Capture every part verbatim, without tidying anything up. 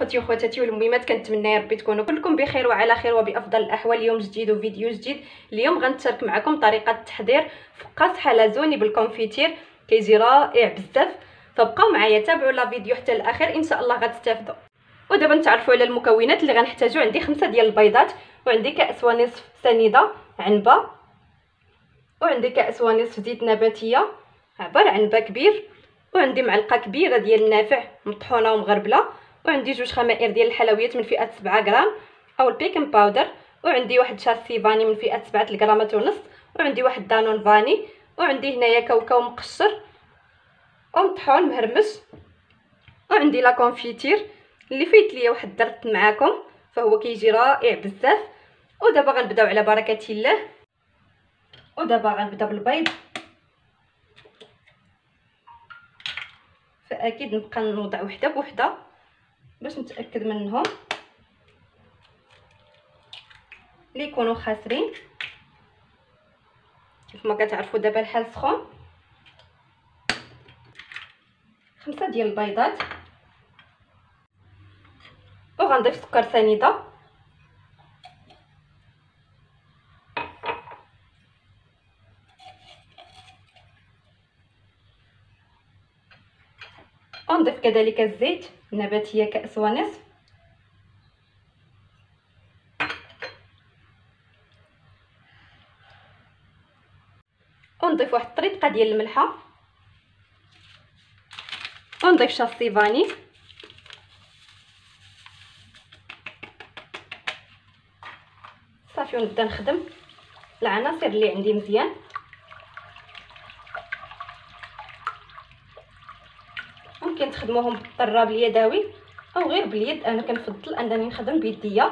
خوتي وخواتاتي والميمات، كنتمنى يا ربي تكونوا كلكم بخير وعلى خير وبافضل الاحوال. يوم جديد وفيديو جديد. اليوم غنشارك معكم طريقه تحضير فقاس حلزوني بالكونفيتير، كيجي رائع بزاف. فبقاو معايا، تابعوا لا فيديو حتى الاخر، ان شاء الله غتستافدوا. ودابا نتعرفوا على المكونات اللي غنحتاجو. عندي خمسة ديال البيضات، وعندي كاس ونصف سنيده عنبه، وعندي كاس ونصف زيت نباتيه عباره عن عنبه كبير، وعندي معلقه كبيره ديال النافع مطحونه ومغربله، وعندي جوج خمائر ديال الحلويات من فئه سبعة غرام او البيكن باودر، وعندي واحد شاسي فاني من فئه سبعة الغرامات ونص، وعندي واحد دانون فاني، وعندي هنايا كاوكاو مقشر ومطحون مهرمش، وعندي لا كونفيتير اللي فايت ليا واحد درت معاكم، فهو كيجي رائع بزاف. ودابا غنبداو على بركه الله. ودابا غنبدا بالبيض، فاكيد نبقى نوضع وحده بوحده باش نتاكد منهم اللي يكونوا خاسرين. كيف ما كتعرفوا دابا الحال سخون. خمسة ديال البيضات، وغنضيف سكر سنيده، ونضيف كذلك الزيت النباتيه كاس ونصف، ونضيف واحد الطريقه ديال الملحه، ونضيف شاسي فاني، صافي. ونبدا نخدم العناصر اللي عندي مزيان. ممكن تخدموهم بالطراب اليدوي او غير باليد، انا كنفضل انني نخدم بيديا.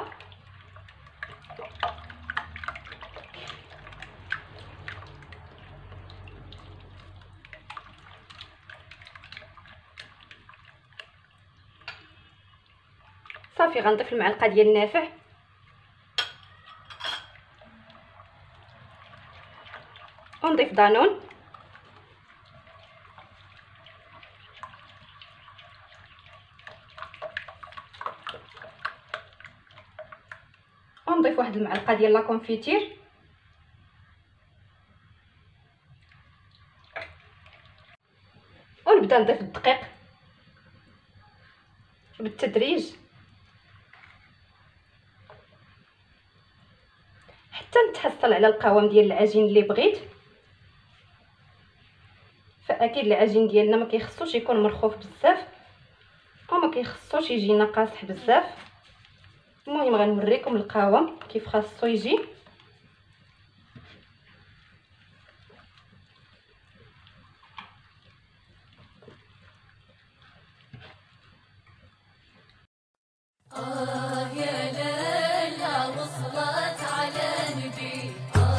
صافي غنضيف المعلقه ديال النافع، ونضيف دانون، ونضيف واحد المعلقه ديال لا كونفيتير، ونبدا نضيف الدقيق بالتدريج حتى نتحصل على القوام ديال العجين اللي بغيت. فاكيد العجين ديالنا ما كيخصوش يكون مرخوف بزاف وما كيخصوش يجينا قاصح بزاف. المهم غنوريكم القوام كيف خاصو يجي. آه يا ليلى وصلت على نبي،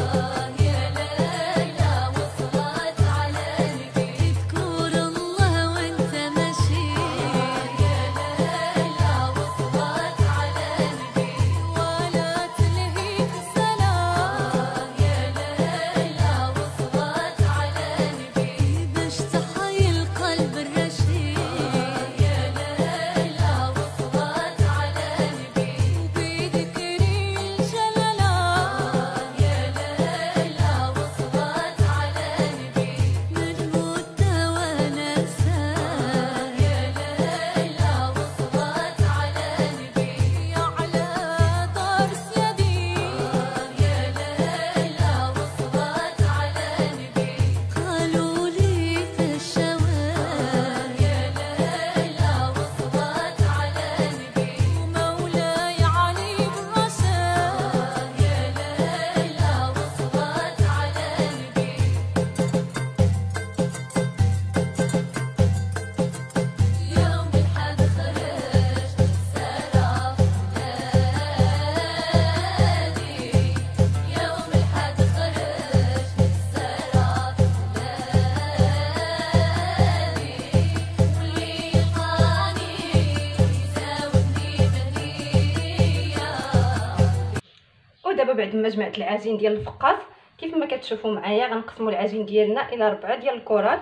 ودابا بعد ما جمعت العجين ديال الفقاس كيف ما كتشوفوا معايا غنقسموا العجين ديالنا الى ربعة ديال الكرات.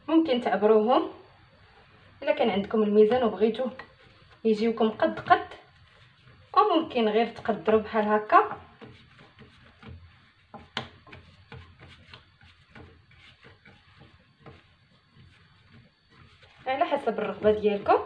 ممكن تعبروهم الا كان عندكم الميزان وبغيتو يجيوكم قد قد، او ممكن غير تقدروا بحال هكا. على حسب الرغبه ديالكم.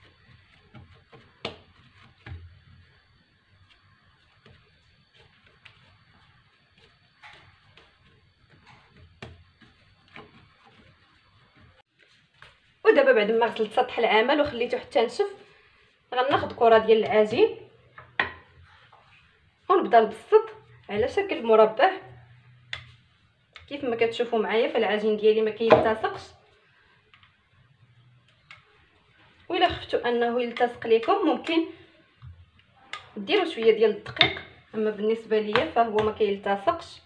ودابا بعد ما غسلت سطح العمل وخليته حتى نشف، غناخذ كره ديال العجين ونبدا نبسط على شكل مربع كيف ما كتشوفوا معايا. فالعجين ديالي ما كيلتصقش، وإلا خفتوا انه يلتصق لكم ممكن ديروا شويه ديال الدقيق، اما بالنسبه ليا فهو ما كيلتصقش.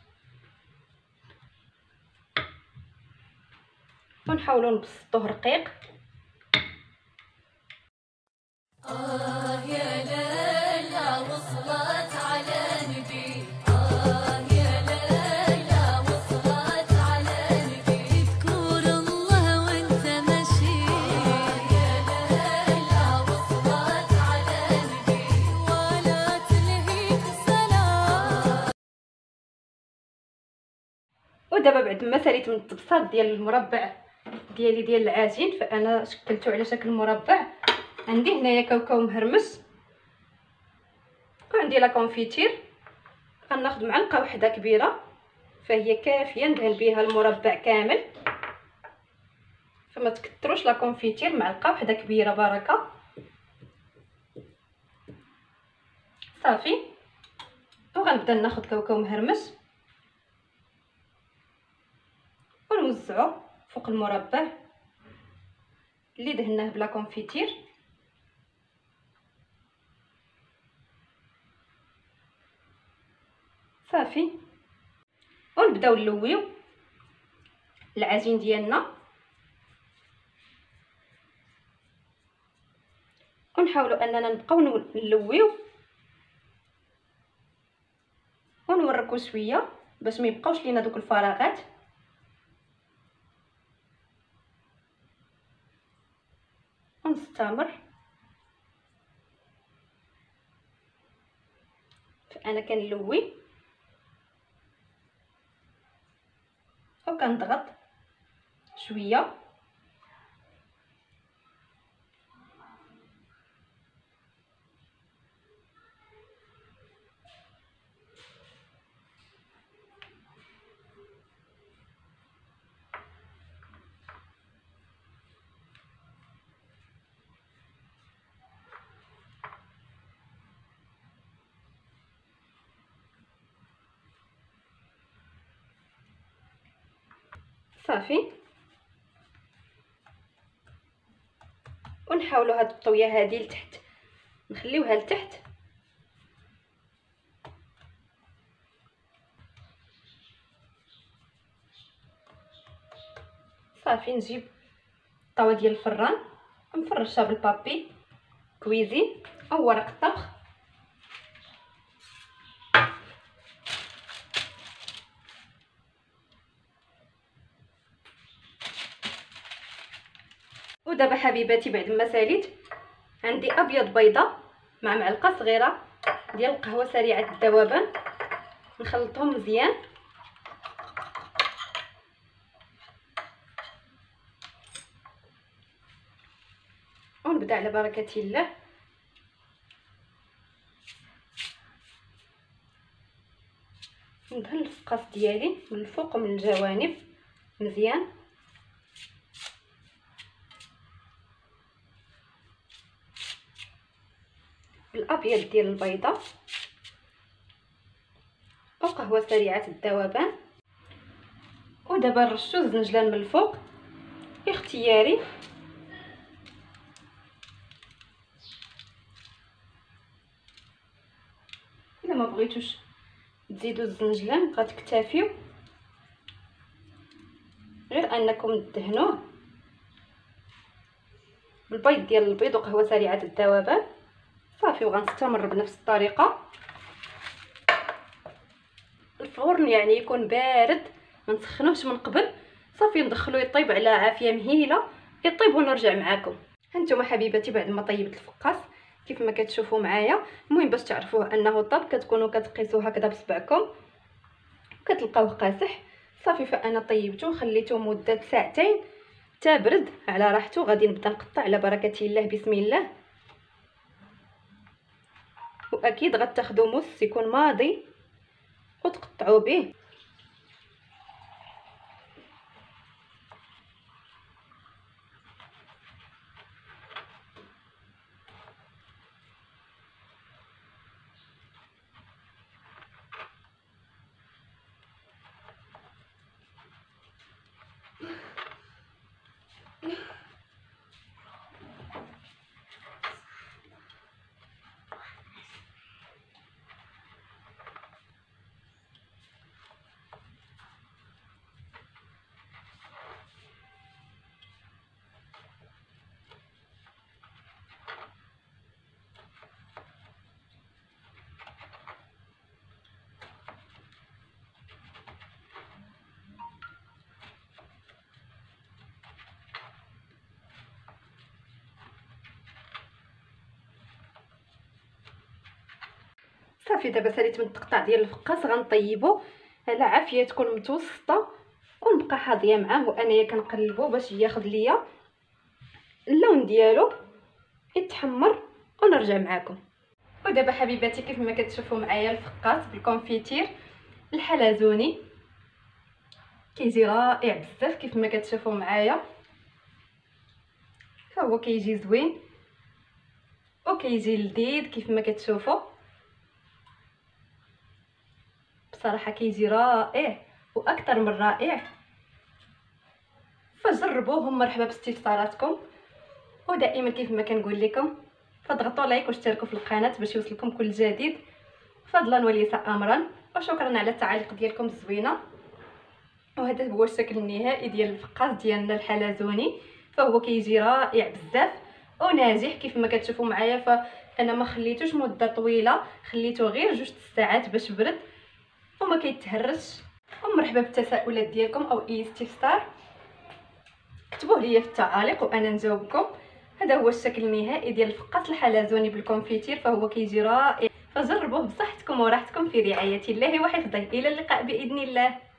ونحاولوا نبسطوه رقيق. آه يا ليلى وصلت على نبي، آه يا ليلى وصلت على نبي، اذكر الله وانت ماشي، آه يا ليلى وصلت على نبي، ولا تلهيك الصلاة. ودابا بعد ما ساليت من التبساط ديال المربع ديالي ديال العجين، فانا شكلته على شكل مربع. عندي هنايا كاوكاو مهرمس وعندي لا كونفيتير. غناخذ معلقه واحده كبيره فهي كافيه ندهن بها المربع كامل، فما تكثروش لا كونفيتير، معلقه واحده كبيره بركه صافي. وغنبدا ناخذ كاوكاو مهرمس ونوزعو فوق المربع اللي دهناه بلا كونفيتير. صافي. ونبداو نلويو العجين ديالنا، ونحاولوا اننا نبقاو نلويو ونوركو شويه باش ما يبقاوش لينا دوك الفراغات. ونستمر. فانا كنلوي وكنضغط شويه صافي. ونحاولوا هاد الطويه هذه لتحت نخليوها لتحت. صافي. نجيب الطاوه ديال الفران ونفرشها بالبابي كويزين او ورق الطبخ. ودابا حبيباتي بعد ما ساليت عندي ابيض بيضه مع معلقه صغيره ديال القهوه سريعه الذوبان، نخلطهم مزيان. ونبدا على بركه الله. ندهن الفقاس ديالي من الفوق ومن الجوانب مزيان. الابيض ديال البيضه وقهوه سريعه الذوبان. ودابا نرشو الزنجلان من الفوق اختياري. الا ما بغيتوش تزيدوا الزنجلان غتكتفيو غير انكم تدهنوه بالبيض ديال البيض وقهوه سريعه الذوبان. صافي. وغنستمر بنفس الطريقه. الفرن يعني يكون بارد، ما نسخنوهش من قبل، صافي ندخلو يطيب على عافيه مهيله، يطيب ونرجع معاكم. هانتوما حبيباتي بعد ما طيبت الفقاس كيف ما كتشوفوا معايا. المهم باش تعرفوه انه طاب كتكونوا كتقيسوه هكذا بصبعكم وكتلقاوه قاصح. صافي فانا طيبته خليته مده ساعتين تا برد على راحته. غادي نبدا نقطع على بركه الله بسم الله. واكيد غتاخذوا موس يكون ماضي وتقطعوا به. صافي دابا ساليت من التقطاع ديال الفقاس غنطيبو على عافيه تكون متوسطه ونبقى حاضيه معاه وانايا كنقلبو باش ياخذ ليا اللون ديالو يتحمر ونرجع معاكم. ودابا حبيباتي كيف ما كتشوفوا معايا الفقاس بالكونفيتير الحلزوني كيجي رائع بزاف. كيف ما كتشوفوا معايا فهو كيجي زوين وكيجي لذيذ كيف ما كتشوفوا. بصراحه كيجي رائع واكثر من رائع. فجربوه مرحبا باستفساراتكم. ودائما كيف ما كنقول لكم فاضغطوا لايك واشتركوا في القناه باش يوصلكم كل جديد فضلا وليس امرا. وشكرا على التعاليق ديالكم الزوينه. وهذا هو الشكل النهائي ديال الفقاس ديالنا الحلزوني. فهو كيجي رائع بزاف وناجح كيف ما كتشوفوا معايا. فانا ما خليتوش مده طويله، خليته غير جوج ساعات باش برد وما كيتهرش. ومرحبا بالتساؤلات ديالكم او اي استفسار كتبوه لي في التعاليق وانا نجاوبكم. هذا هو الشكل النهائي ديال الفقاس الحلزوني بالكونفيتير. فهو كيجي رائع. فجربوه بصحتكم وراحتكم في رعايه الله وحفظه. الى اللقاء باذن الله.